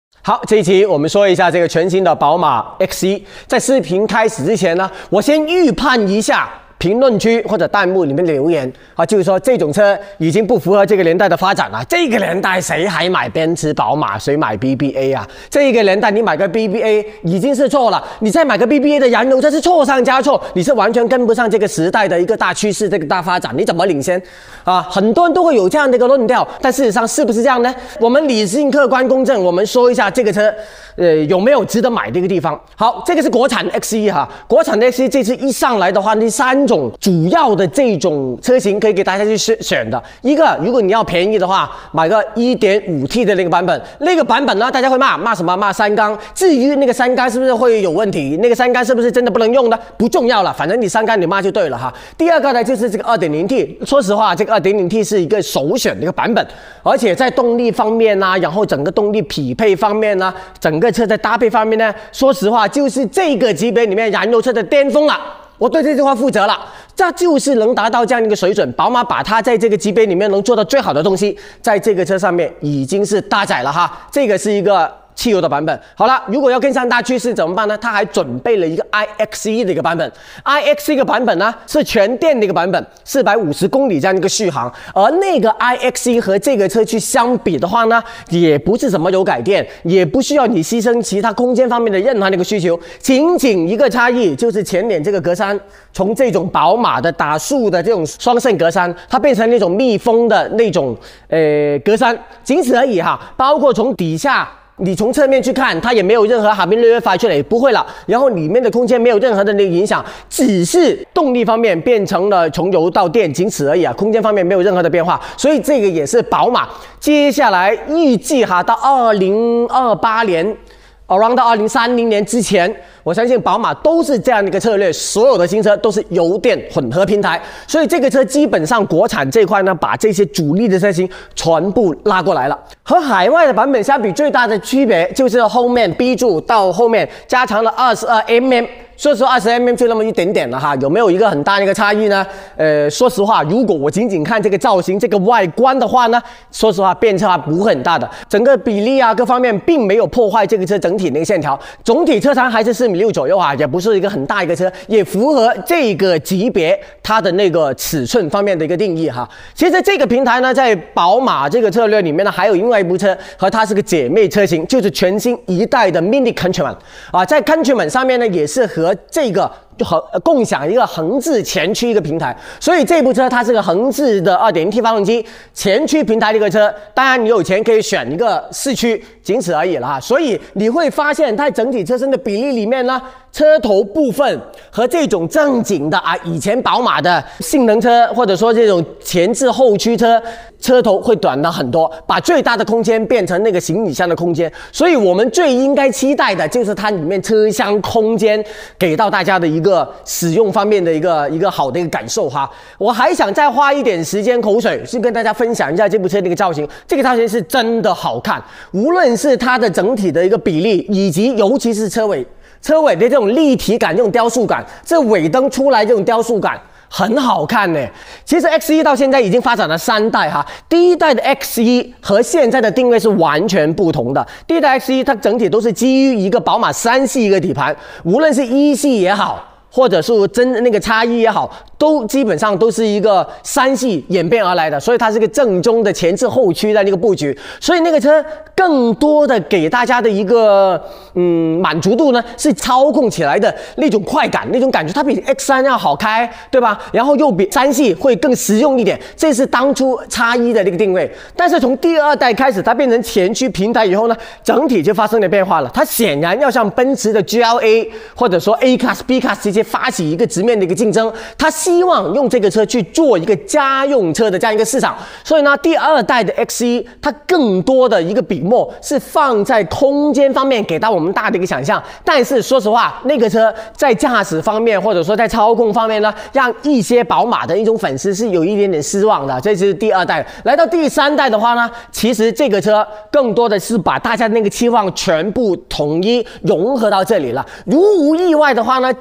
好，这一期我们说一下这个全新的宝马 X1。在视频开始之前呢，我先预判一下评论区或者弹幕里面的留言啊，就是说这种车已经不符合这个年代的发展了。这个年代谁还买奔驰、宝马？谁买 BBA 啊？这个年代你买个 BBA 已经是错了，你再买个 BBA 的燃油车是错上加错，你是完全跟不上这个时代的一个大趋势、这个大发展，你怎么领先啊？很多人都会有这样的一个论调，但事实上是不是这样呢？我们理性、客观、公正，我们说一下这个车。有没有值得买的一个地方？好，这个是国产 X1 哈，国产的 X1这次一上来的话，那3种主要的这种车型可以给大家去选的。一个，如果你要便宜的话，买个 1.5T 的那个版本，那个版本呢，大家会骂什么？骂三缸。至于那个三缸是不是会有问题，那个三缸是不是真的不能用呢？不重要了，反正你三缸你骂就对了哈。第二个呢，就是这个 2.0T， 说实话，这个 2.0T 是一个首选的一个版本，而且在动力方面啊，然后整个动力匹配方面啊，整个车在搭配方面呢，说实话就是这个级别里面燃油车的巅峰了。我对这句话负责了，这就是能达到这样一个水准。宝马把它在这个级别里面能做到最好的东西，在这个车上面已经是搭载了哈。这个是一个汽油的版本。好了，如果要跟上大趋势怎么办呢？它还准备了一个 iX1 的一个版本。iX1 的版本呢是全电的一个版本，450公里这样一个续航。而那个 iX1 和这个车去相比的话呢，也不是什么油改电，也不需要你牺牲其他空间方面的任何那个需求，仅仅一个差异就是前脸这个格栅从这种宝马的打竖的这种双肾格栅，它变成那种密封的那种格栅，仅此而已哈。包括从底下。你从侧面去看，它也没有任何哈宾略发出来，不会了。然后里面的空间没有任何的那个影响，只是动力方面变成了从油到电，仅此而已啊。空间方面没有任何的变化，所以这个也是宝马接下来预计哈到2028年。around 到2030年之前，我相信宝马都是这样的一个策略，所有的新车都是油电混合平台，所以这个车基本上国产这块呢，把这些主力的车型全部拉过来了。和海外的版本相比，最大的区别就是后面 B 柱到后面加长了22mm。说实话，20mm 就那么一点点了哈，有没有一个很大的一个差异呢？说实话，如果我仅仅看这个造型、这个外观的话呢，说实话变化不会很大的，整个比例啊各方面并没有破坏这个车整体的一个线条，总体车长还是4.6米左右啊，也不是一个很大一个车，也符合这个级别它的那个尺寸方面的一个定义哈。其实这个平台呢，在宝马这个策略里面呢，还有另外一部车和它是个姐妹车型，就是全新一代的 Mini Countryman 啊，在 Countryman 上面呢也是和这个共享一个横置前驱一个平台，所以这部车它是个横置的 2.0T 发动机前驱平台的一个车。当然你有钱可以选一个四驱，仅此而已了哈。所以你会发现它整体车身的比例里面呢，车头部分和这种正经的以前宝马的性能车或者说这种前置后驱车，车头会短了很多，把最大的空间变成那个行李箱的空间。所以我们最应该期待的就是它里面车厢空间给到大家的一个使用方面的一个好的一个感受哈。我还想再花一点时间口水去跟大家分享一下这部车的一个造型。这个造型是真的好看，无论是它的整体的一个比例，以及尤其是车尾的这种立体感、这种雕塑感，这尾灯出来这种雕塑感很好看呢。其实 X1 到现在已经发展了3代哈，第一代的 X1 和现在的定位是完全不同的。第一代 X1 它整体都是基于一个宝马3系一个底盘，无论是1系也好，或者是那个X1也好，都基本上都是一个3系演变而来的，所以它是个正宗的前置后驱的那个布局，所以那个车更多的给大家的一个满足度呢，是操控起来的那种快感，那种感觉，它比 X3 要好开，对吧？然后又比3系会更实用一点，这是当初X1的那个定位。但是从第2代开始，它变成前驱平台以后呢，整体就发生了变化了。它显然要向奔驰的 GLA 或者说 A Class、B Class 这些发起一个直面的一个竞争，它希望用这个车去做一个家用车的这样一个市场。所以呢，第2代的 X1 它更多的一个笔墨是放在空间方面给到我们大的一个想象，但是说实话，那个车在驾驶方面或者说在操控方面呢，让一些宝马的一种粉丝是有一点点失望的。这是第2代。来到第3代的话呢，其实这个车更多的是把大家那个期望全部统一融合到这里了。如无意外的话呢，这种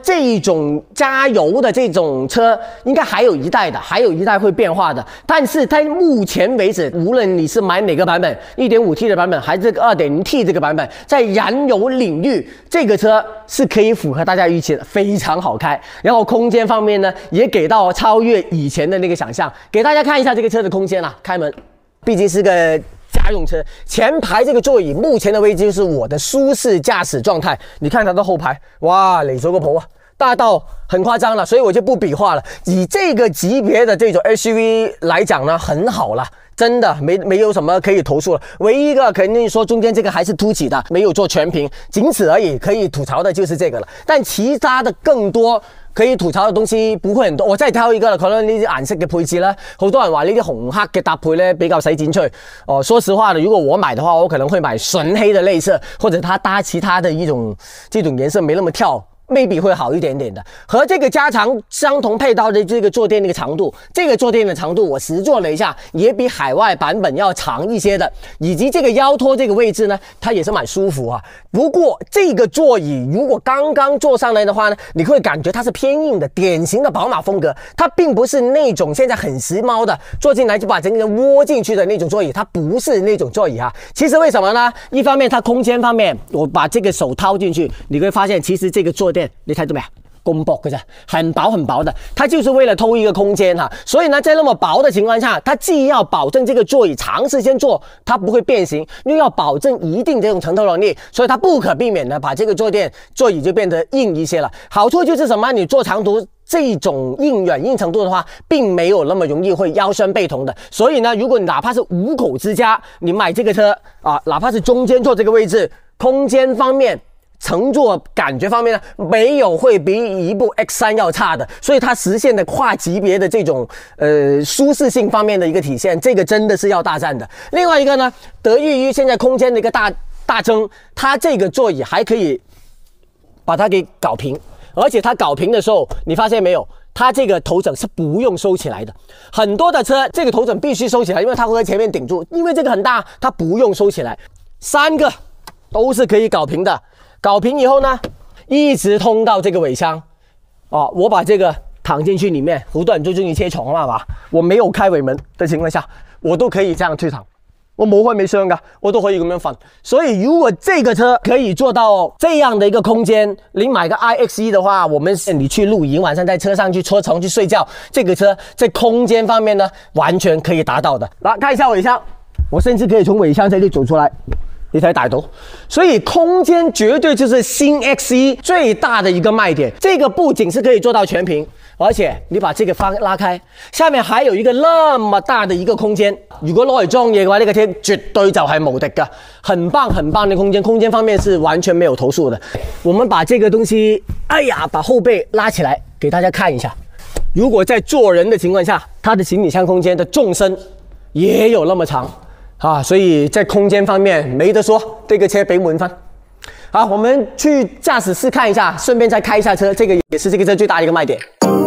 种加油的这种车应该还有一代的，还有一代会变化的。但是在目前为止，无论你是买哪个版本 1.5T 的版本还是这个 2.0T 这个版本，在燃油领域，这个车是可以符合大家预期的，非常好开。然后空间方面呢，也给到超越以前的那个想象。给大家看一下这个车的空间啊，开门，毕竟是个家用车，前排这个座椅目前的位置就是我的舒适驾驶状态。你看它的后排，哇，你说个婆啊，大到很夸张了，所以我就不比划了。以这个级别的这种 SUV 来讲呢，很好了。真的没有什么可以投诉了，唯一一个肯定说中间这个还是凸起的，没有做全屏，仅此而已。可以吐槽的就是这个了，但其他的更多可以吐槽的東西不會很多。我真係挑一個啦，可能呢啲顏色嘅配置啦，好多人話呢啲紅黑嘅搭配咧比較使剪出去。哦，說實話，如果我買的話，我可能會買純黑的類色，或者它搭其他的這種顏色沒那麼跳。maybe 會好一點點的，和這個加長相同配套的這個坐墊的長度，這個坐墊的長度我實坐了一下，也比海外版本要長一些的，以及這個腰托這個位置呢，它也是蠻舒服啊。不過這個座椅如果剛剛坐上來的話呢，你會感覺它是偏硬的，典型的寶馬風格，它並不是那種現在很時髦的坐進來就把整個人窩進去的那種座椅，它不是那種座椅啊。其實為什麼呢？一方面它空間方面，我把這個手掏進去，你會發現其實這個坐墊你睇到沒有？咁薄嘅啫，很薄很薄的，它就是為了偷一個空間哈。所以呢，在那麼薄的情況下，它既要保證這個座椅長時間坐它不會變形，又要保證一定這種承托能力，所以它不可避免的把這個座椅就變得硬一些了。好處就是什麼？你坐長途這種硬軟硬程度的話，並沒有那麼容易會腰酸背痛的。所以呢，如果你哪怕是5口之家，你買這個車啊，哪怕是中間坐這個位置，空間方面乘坐感覺方面呢，沒有會比一部 X3要差的，所以它實現的跨級別的這種舒適性方面的一個體現，這個真的是要大讚的。另外一個呢，得益於現在空間的一個大增，它這個座椅還可以把它給搞平，而且它搞平的時候，你發現沒有？它這個頭枕是不用收起來的，很多的車這個頭枕必須收起來，因為它會在前面頂住，因為這個很大，它不用收起來。3個都是可以搞平的。搞平以後呢，一直通到這個尾箱，哦，我把這個躺進去裡面，好多人最中意車床嘛，係嘛？我沒有開尾門的情況下，我都可以這樣去躺，我冇開沒箱㗎，我都可以咁樣瞓。所以如果這個車可以做到這樣的一個空間，你買個 iX1 的話，你去露營，晚上在車上去搓床去睡覺，這個車在空間方面呢，完全可以達到的。來看一下尾箱，我甚至可以從尾箱這裡走出來。你睇大到，所以空間絕對就是新 X1 最大的一個賣點。這個不僅是可以做到全屏，而且你把這個拉開，下面還有一個那麼大的一個空間。如果攞嚟裝嘢嘅話，呢個車絕對就係無敵㗎，很棒很棒的空間。空間方面是完全沒有投訴的。我們把這個東西，把後背拉起來，給大家看一下。如果在坐人的情況下，它的行李箱空間的縱深也有那麼長。所以在空間方面沒得說，這個車俾滿分。好，我們去駕駛室看一下，順便再開一下車，這個也是這個車最大的一個賣點。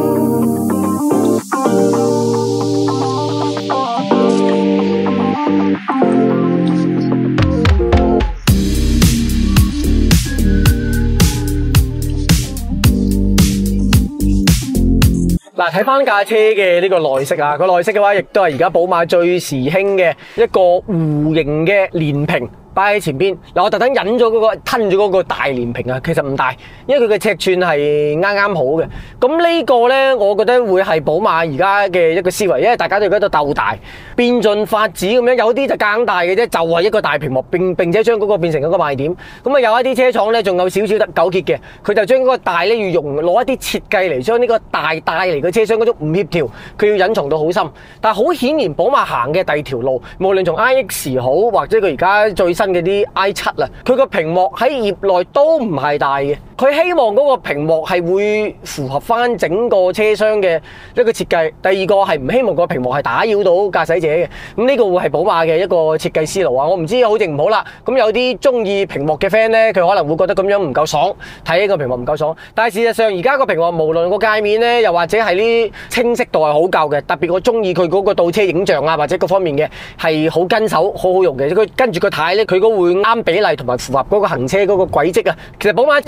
嗱，睇翻架車嘅呢個內飾啊，個內飾嘅話，亦都係而家寶馬最時興嘅一個弧形嘅連屏擺喺前邊。嗱，我特登引咗吞咗嗰個大連屏啊，其實唔大，因為佢嘅尺寸係啱啱好嘅。咁呢個呢，我覺得會係寶馬而家嘅一個思維，因為大家都喺度鬥大，變進發展咁樣，有啲就更大嘅啫，就係一個大屏幕，並且將嗰個變成一個賣點。咁啊，有一啲車廠呢，仲有少少得糾結嘅，佢就將嗰個大呢要攞一啲設計嚟將呢個大帶嚟嘅車廂嗰種唔協調，佢要隱藏到好深。但係好顯然，寶馬行嘅第二條路，無論從 iX 好，或者佢而家最新嘅啲 i7啦，佢個屏幕喺業內都唔係大嘅。佢希望嗰個屏幕係會符合翻整個車廂嘅一個設計。第二個係唔希望個屏幕係打擾到駕駛者嘅。咁呢個會係寶馬嘅一個設計思路啊！我唔知好定唔好啦。咁有啲中意屏幕嘅 friend 咧，佢可能會覺得咁樣唔夠爽，睇呢個屏幕唔夠爽。但係事實上而家個屏幕無論個界面咧，又或者係啲清晰度係好夠嘅。特別我中意佢嗰個倒車影像啊，或者各方面嘅係好跟手，好好用嘅。佢跟住個軚咧，佢嗰會啱比例同埋符合嗰個行車嗰個軌跡啊。其實寶馬一直都有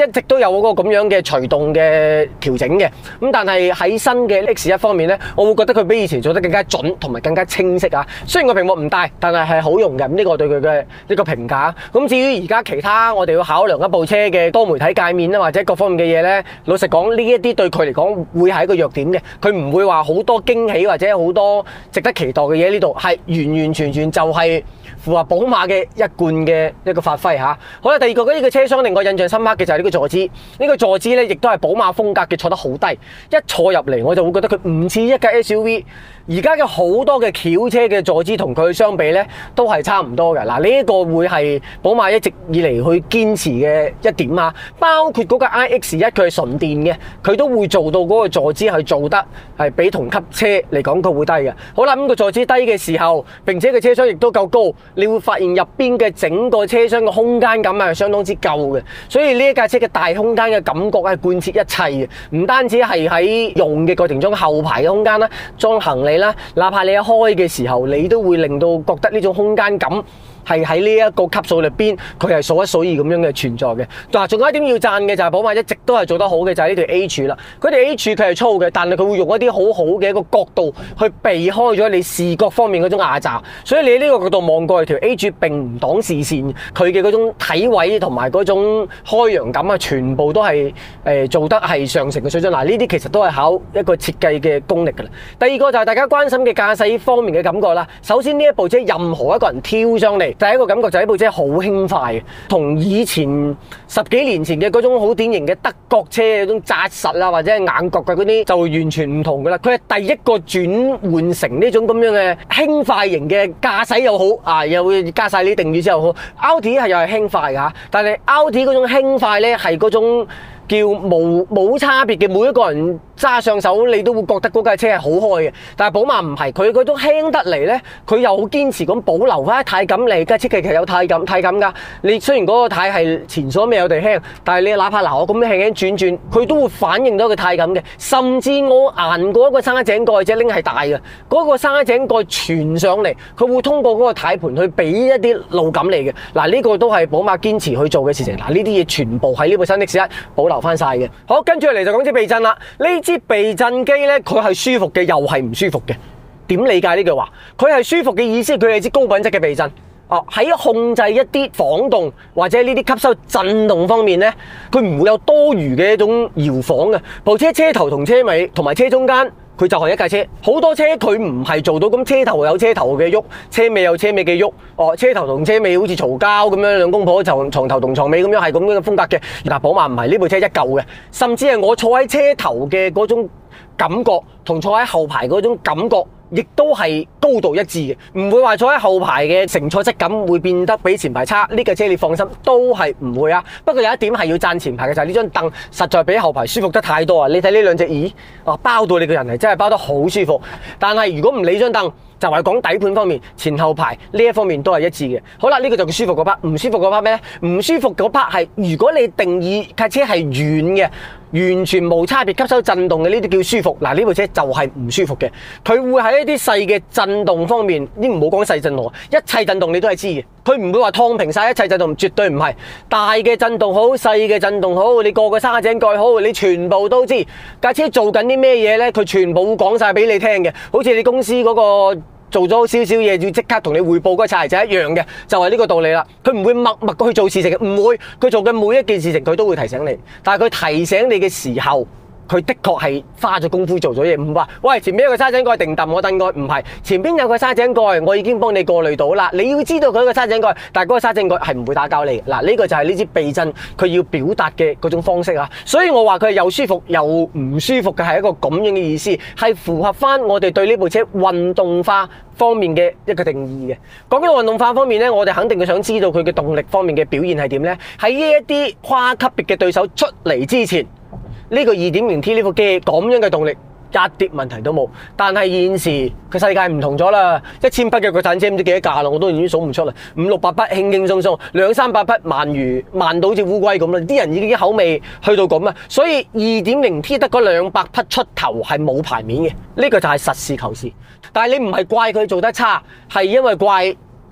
有嗰個咁樣嘅隨動嘅調整嘅。咁但係喺新嘅 X1 方面咧，我會覺得佢比以前做得更加準同埋更加清晰啊。雖然個屏幕唔大，但係好用嘅。呢個對佢嘅呢個評價。咁至於而家其他我哋要考量一部車嘅多媒體界面啦，或者各方面嘅嘢咧，老實講呢一啲對佢嚟講會係一個弱點嘅。佢唔會話好多驚喜或者好多值得期待嘅嘢，呢度係完完全全就係符合寶馬嘅一貫嘅一個發揮嚇。好啦，第二個呢個車廂令我印象深刻嘅就係呢個坐姿。呢個坐姿咧亦都係寶馬風格嘅，坐得好低。一坐入嚟我就會覺得佢唔似一架 SUV。而家嘅好多嘅轎車嘅坐姿同佢相比咧，都係差唔多嘅。嗱，呢一個會係寶馬一直以嚟去堅持嘅一點啊。包括嗰個 iX1 佢係純電嘅，佢都會做到嗰個坐姿係做得係比同級車嚟講佢會低嘅。好啦，咁個坐姿低嘅時候，並且個車廂亦都夠高，你會發現入邊嘅整個車廂嘅空間感係相當之夠嘅。所以呢一架車嘅大空間嘅感覺係貫徹一切嘅，唔單止係喺用嘅過程中後排嘅空間啦，裝行李啦，哪怕你一開嘅時候，你都會令到覺得呢種空間感係喺呢一個級數裏邊，佢係數一數二咁樣嘅存在嘅。嗱，仲有一點要讚嘅就係寶馬一直都係做得好嘅，就係呢條 A 柱啦。佢條 A 柱佢係粗嘅，但係佢會用一啲好好嘅一個角度去避開咗你視覺方面嗰種壓榨，所以你呢個角度望過去，條 A 柱並唔擋視線，佢嘅嗰種體位同埋嗰種開揚感啊，全部都係做得係上乘嘅水準。嗱，呢啲其實都係考一個設計嘅功力㗎啦。第二個就係大家關心嘅駕駛方面嘅感覺啦。首先呢一部車任何一個人挑上嚟，第一個感覺就係呢部車好輕快嘅，同以前10幾年前嘅嗰種好典型嘅德國車嗰種紮實啊或者係硬角嘅嗰啲就完全唔同噶啦。佢係第一個轉換成呢種咁樣嘅輕快型嘅駕駛又好啊，又會加晒呢定語之後好。Audi 係又係輕快㗎，但係 Audi 嗰種輕快咧係嗰種叫冇差別嘅，每一個人揸上手你都會覺得嗰架車係好開嘅。但係寶馬唔係，佢嗰種輕得嚟咧，佢又好堅持咁保留翻軚感嚟，架車其實有軚感㗎。你雖然嗰個軚係前所未有地輕，但係你哪怕嗱我咁樣輕輕轉，佢都會反映到個軚感嘅。甚至我硬過一個沙井蓋，隻拎係大嘅，嗰個沙井蓋傳上嚟，佢會通過嗰個軚盤去俾一啲路感嚟嘅。嗱，呢個都係寶馬堅持去做嘅事情。嗱，呢啲嘢全部喺呢部新 X1保留翻晒嘅。好，跟住嚟就講支避震啦。呢支避震機咧，佢係舒服嘅，又係唔舒服嘅。點理解呢句話？佢係舒服嘅意思，佢係支高品質嘅避震。喺控制一啲晃動或者呢啲吸收震動方面咧，佢唔會有多餘嘅一種搖晃嘅。部車車頭同車尾同埋車中間，佢就係一架車。好多車佢唔係做到咁，車頭有車頭嘅喐，車尾有車尾嘅喐。車頭同車尾好似嘈交咁樣，兩公婆就床頭同床尾咁樣，係咁樣嘅風格嘅。嗱，寶馬唔係，呢部車一嚿嘅，甚至係我坐喺車頭嘅嗰種感覺同坐喺後排嗰種感覺亦都係高度一致嘅，唔會話坐喺後排嘅乘坐質感會變得比前排差。呢架車你放心，都係唔會啊。不過有一點係要讚前排嘅，就係呢張凳實在比後排舒服得太多啊！你睇呢兩隻椅，包到你個人係真係包得好舒服。但係如果唔理張凳，就係講底盤方面，前後排呢一方面都係一致嘅。好啦，呢個就叫舒服嗰 part。唔舒服嗰 part 咩咧？唔舒服嗰 part 係如果你定義架車係軟嘅，完全冇差別吸收震動嘅，呢啲叫舒服。嗱，呢部車就係唔舒服嘅。佢會喺一啲細嘅震動方面，唔好講細震動，一切震動你都係知嘅。佢唔會話燙平晒一切震動，絕對唔係。大嘅震動好，細嘅震動好，你過個沙井蓋好，你全部都知。架車做緊啲咩嘢咧？佢全部會講晒俾你聽嘅。好似你公司嗰個做咗少少嘢，要即刻同你匯報嗰個擦鞋仔一樣嘅，就係呢個道理啦。佢唔會默默去做事情嘅，唔會。佢做嘅每一件事情，佢都會提醒你。但係佢提醒你嘅時候，佢的確係花咗功夫做咗嘢，唔話喂前面有個沙井蓋定揼我凳蓋，唔係前邊有個沙井蓋，我已經幫你過濾到啦。你要知道佢個沙井蓋，但係嗰個沙井蓋係唔會打攪你。嗱，呢個就係呢支避震佢要表達嘅嗰種方式啊。所以我話佢係又舒服又唔舒服嘅，係一個咁樣嘅意思，係符合翻我哋對呢部車運動化方面嘅一個定義嘅。講緊運動化方面咧，我哋肯定會想知道佢嘅動力方面嘅表現係點咧。喺呢一啲跨級別嘅對手出嚟之前，呢個 2.0T 呢部機咁樣嘅動力一啲問題都冇。但係現時佢世界唔同咗啦，1000匹嘅國產車唔知幾多架啦，我都已經數唔出啦，500-600匹輕輕鬆鬆，200-300匹慢到好似烏龜咁啦，啲人已經口味去到咁啊，所以 2.0T 得嗰200匹出頭係冇牌面嘅，呢個就係實事求是。但係你唔係怪佢做得差，係因為怪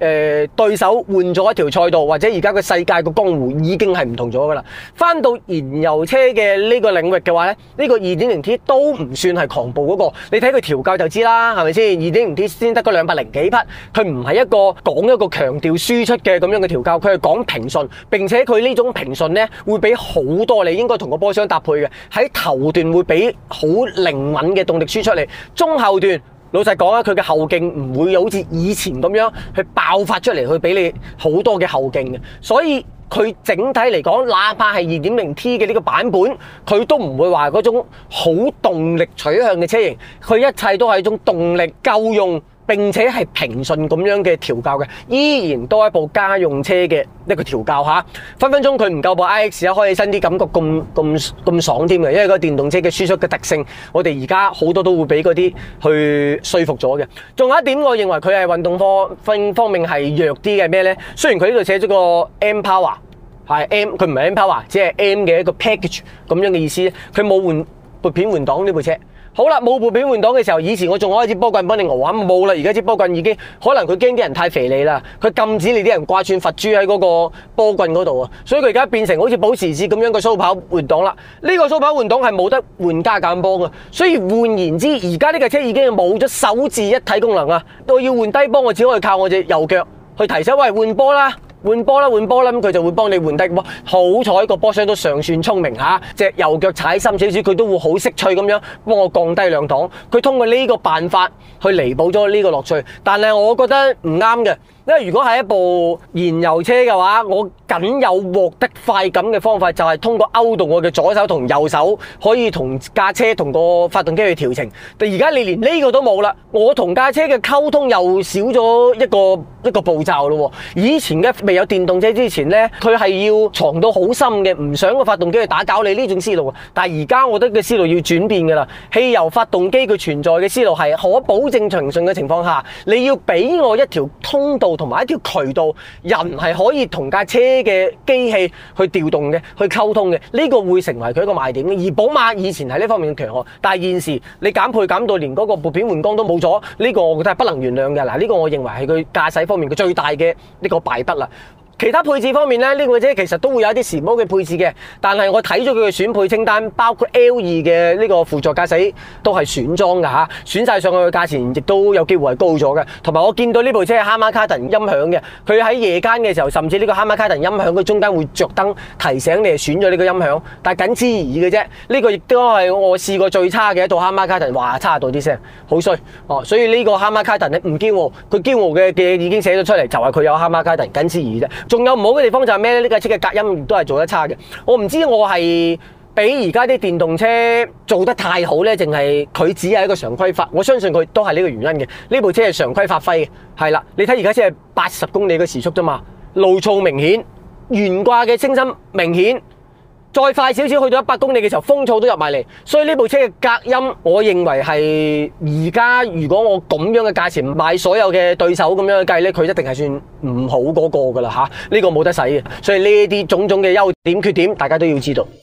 對手換咗一條賽道，或者而家個世界個江湖已經係唔同咗噶啦。翻到燃油車嘅呢個領域嘅話咧，呢個 2.0T 都唔算係狂暴嗰個。你睇佢調教就知啦，係咪先？2.0T 先得嗰200零幾匹，佢唔係一個講一個強調輸出嘅咁樣嘅調教，佢係講平順，並且佢呢種平順咧會俾好多你應該同個波箱搭配嘅，喺頭段會俾好靈敏嘅動力輸出嚟，中後段。老實講啊，佢嘅後勁唔會好似以前咁樣去爆發出嚟，去俾你好多嘅後勁嘅。所以佢整體嚟講，哪怕係 2.0T 嘅呢個版本，佢都唔會話嗰種好動力取向嘅車型，佢一切都係一種動力夠用，並且係平順咁樣嘅調教嘅，依然都係一部家用車嘅一個調教嚇。分分鐘佢唔夠部 iX 開起身啲感覺咁爽添嘅，因為個電動車嘅輸出嘅特性，我哋而家好多都會俾嗰啲去說服咗嘅。仲有一點，我認為佢係運動方面係弱啲嘅咩呢？雖然佢呢度寫咗個 M Power 係 M， 佢唔係 M Power， 只係 M 嘅一個 package 咁樣嘅意思。佢冇換撥片換擋呢部車。好啦，冇撥片換擋嘅時候，以前我仲可以支波棍幫你熬下，冇啦。而家支波棍已經可能佢驚啲人太肥膩啦，佢禁止你啲人掛串佛珠喺嗰個波棍嗰度啊，所以佢而家變成好似保時捷咁樣嘅蘇跑換擋啦。呢個蘇跑換擋係冇得換加減波嘅，所以換言之，而家呢架車已經冇咗手自一體功能啊！我要換低波，我只可以靠我隻右腳去提醒，喂，換波啦！換波啦，咁佢就會幫你換低波。好彩個波箱都尚算聰明嚇，隻右腳踩深少少，佢都會好識趣咁樣幫我降低兩檔。佢通過呢個辦法去彌補咗呢個樂趣，但係我覺得唔啱嘅。因為如果係一部燃油車嘅話，我僅有獲得快感嘅方法就係通過勾動我嘅左手同右手，可以同架車同個發動機去調程。但而家你連呢個都冇啦，我同架車嘅溝通又少咗一個步驟咯。以前嘅未有電動車之前呢，佢係要藏到好深嘅，唔想個發動機去打攪你呢種思路。但係而家我覺得嘅思路要轉變㗎啦。汽油發動機佢存在嘅思路係可保證長順嘅情況下，你要俾我一條通道同埋一條渠道，人係可以同架車嘅機器去調動嘅，去溝通嘅，呢個會成為佢一個賣點嘅。而寶馬以前係呢方面嘅強項，但係現時你減配減到連嗰個撥片換桿都冇咗，呢個我覺得係不能原諒嘅。嗱，呢個我認為係佢駕駛方面嘅最大嘅呢個敗筆啦。其他配置方面咧，呢個車其實都會有一啲時髦嘅配置嘅，但係我睇咗佢嘅選配清單，包括 L2 嘅呢個輔助駕駛都係選裝㗎嚇，選晒上去嘅價錢亦都有機會係高咗嘅。同埋我見到呢部車係 Harman Kardon 音響嘅，佢喺夜間嘅時候，甚至呢個 Harman Kardon 音響佢中間會着燈提醒你係選咗呢個音響，但係僅此而已嘅啫。呢個亦都係我試過最差嘅一套 Harman Kardon，話差到啲聲，好衰哦。所以呢個 Harman Kardon咧唔驕傲，佢驕傲嘅嘢已經寫咗出嚟，就係佢有 Harman Kardon，僅此而已啫。仲有唔好嘅地方就係咩咧？呢架車嘅隔音亦都係做得差嘅。我唔知我係比而家啲電動車做得太好咧，淨係佢只係一個常規法。我相信佢都係呢個原因嘅。呢部車係常規發揮嘅，係啦。你睇而家先係80公里嘅時速啫嘛，路噪明顯，懸掛嘅聲音明顯。再快少少去到100公里嘅時候，風噪都入埋嚟，所以呢部車嘅隔音，我認為係而家如果我咁樣嘅價錢買所有嘅對手咁樣去計咧，佢一定係算唔好嗰個㗎啦嚇，呢個冇得使嘅。所以呢啲種種嘅優點缺點，大家都要知道。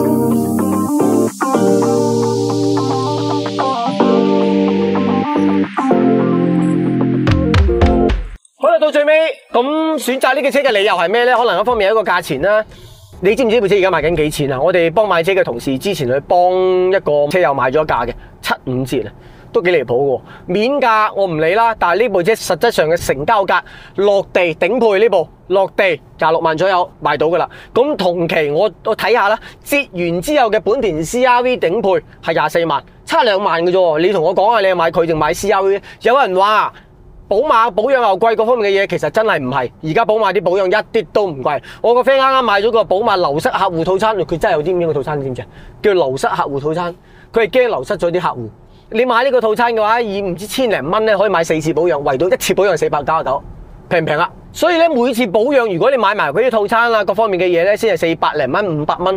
好啦，到最尾咁選擇呢個車嘅理由係咩咧？可能一方面係一個價錢啦。你知唔知呢部車而家賣緊幾錢啊？我哋幫買車嘅同事之前去幫一個車友買咗價嘅75折啊，都幾離譜嘅。面價我唔理啦，但係呢部車實質上嘅成交價落地頂配呢部落地26萬左右賣到噶啦。咁同期我睇下啦，折完之後嘅本田 CR-V 頂配係24萬，差2萬嘅啫。你同我講下，你係買佢定買 CR-V？ 有人話寶馬保養又貴，各方面嘅嘢其實真係唔係。而家寶馬啲保養一啲都唔貴。我個 friend 啱啱買咗個寶馬流失客戶套餐，佢真係有啲咁樣嘅套餐，你知唔知啊？叫流失客戶套餐，佢係驚流失咗啲客戶。你買呢個套餐嘅話，以唔知千零蚊咧，可以買4次保養，圍到1次保養499，平唔平啊？所以咧，每次保養如果你買埋嗰啲套餐啊，各方面嘅嘢咧，先係400零蚊、500蚊。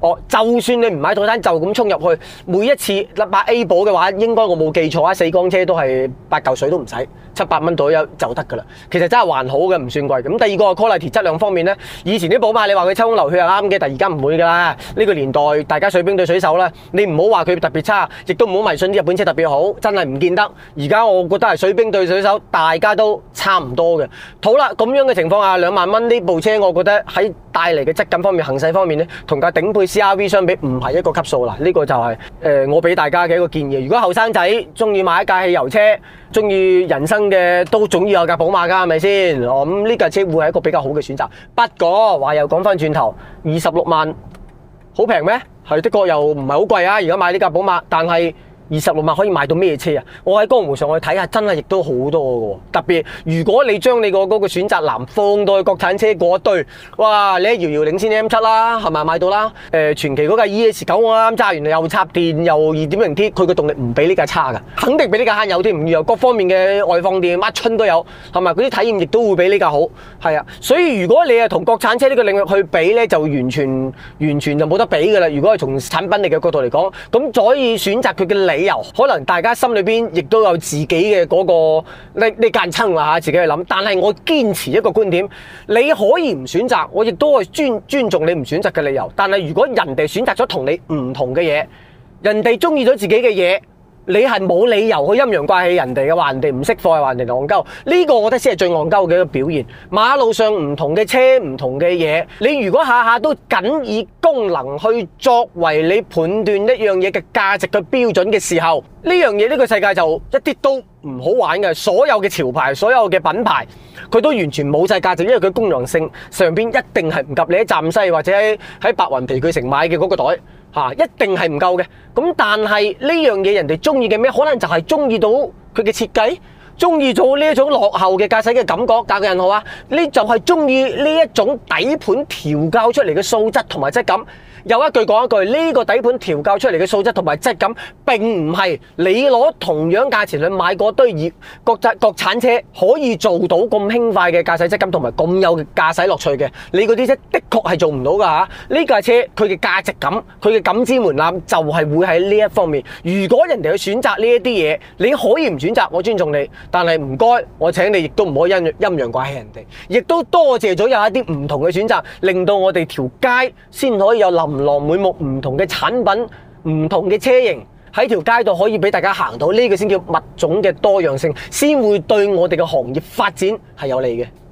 就算你唔買套餐就咁衝入去，每一次買 A 保嘅話，應該我冇記錯啊，4缸車都係8嚿水都唔使，700蚊左右就得噶啦。其實真係還好嘅，唔算貴。咁第二個 quality 質量方面呢，以前啲寶馬你話佢抽風流血係啱嘅，但係而家唔會噶啦。呢個年代大家水兵對水手啦，你唔好話佢特別差，亦都唔好迷信啲日本車特別好，真係唔見得。而家我覺得係水兵對水手，大家都差唔多嘅。好啦，咁樣嘅情況下，2萬蚊呢部車，我覺得喺帶嚟嘅質感方面、行駛方面呢，同架頂配 CR-V 相比，唔係一個級數啦。呢個就係我俾大家嘅一個建議。如果後生仔中意買一架汽油車，中意人生嘅都總要有架寶馬㗎，係咪先？咁呢架車會係一個比較好嘅選擇。不過話又講翻轉頭，26萬好平咩？係的確又唔係好貴啊！而家買呢架寶馬，但係26萬可以買到咩車啊？我喺江湖上去睇下，真係亦都好多嘅。特別如果你將你個嗰個選擇欄放到去國產車嗰一堆，哇！你遙遙領先 M7 啦，係咪買到啦？傳奇嗰架 ES9 我啱揸完又插電又 2.0T， 佢個動力唔比呢架差㗎，肯定比呢架慳油啲，唔要各方面嘅外放電乜春都有，係咪？嗰啲體驗亦都會比呢架好，係啊。所以如果你係同國產車呢個領域去比咧，就完全就冇得比㗎啦。如果係從產品力嘅角度嚟講，咁所以選擇佢嘅理由，可能大家心裏邊亦都有自己嘅嗰個呢間撐啦嚇，自己去諗。但係我堅持一個觀點，你可以唔選擇，我亦都係尊重你唔選擇嘅理由。但係如果人哋選擇咗同你唔同嘅嘢，人哋中意咗自己嘅嘢，你係冇理由去陰陽怪氣人哋嘅，話人哋唔識貨，話人哋戇鳩。呢個我覺得先係最戇鳩嘅一個表現。馬路上唔同嘅車，唔同嘅嘢，你如果下下都僅以功能去作為你判斷一樣嘢嘅價值嘅標準嘅時候，呢樣嘢呢個世界就一啲都唔好玩嘅。所有嘅潮牌，所有嘅品牌，佢都完全冇晒價值，因為佢功能性上邊一定係唔及你喺站西或者喺白雲皮具城買嘅嗰個袋。一定係唔夠嘅。咁但係呢樣嘢人哋中意嘅咩？可能就係中意到佢嘅設計，中意做呢一種落後嘅駕駛嘅感覺。打個引號啊，呢就係中意呢一種底盤調教出嚟嘅素質同埋質感。有一句講一句，呢個底盤調教出嚟嘅素質同埋質感，並唔係你攞同樣價錢去買嗰堆國產車可以做到咁輕快嘅駕駛質感同埋咁有駕駛樂趣嘅。你嗰啲車的確係做唔到㗎嚇。呢架車佢嘅價值感、佢嘅感知門檻就係會喺呢一方面。如果人哋去選擇呢一啲嘢，你可以唔選擇，我尊重你，但係唔該，我請你亦都唔可以陰陽怪氣人哋。亦都多謝咗有一啲唔同嘅選擇，令到我哋條街先可以有琳琅滿目唔同嘅產品、唔同嘅車型喺條街度可以俾大家行到，呢個先叫物種嘅多樣性，先會對我哋嘅行業發展係有利嘅。